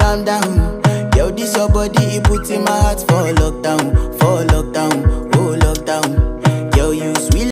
calm down. Yo, this your body, it puts in my heart for lockdown, for lockdown.